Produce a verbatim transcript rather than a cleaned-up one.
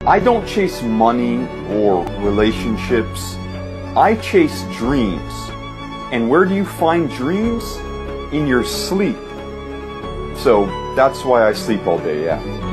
I don't chase money or relationships. I chase dreams. And where do you find dreams? In your sleep. So that's why I sleep all day, yeah.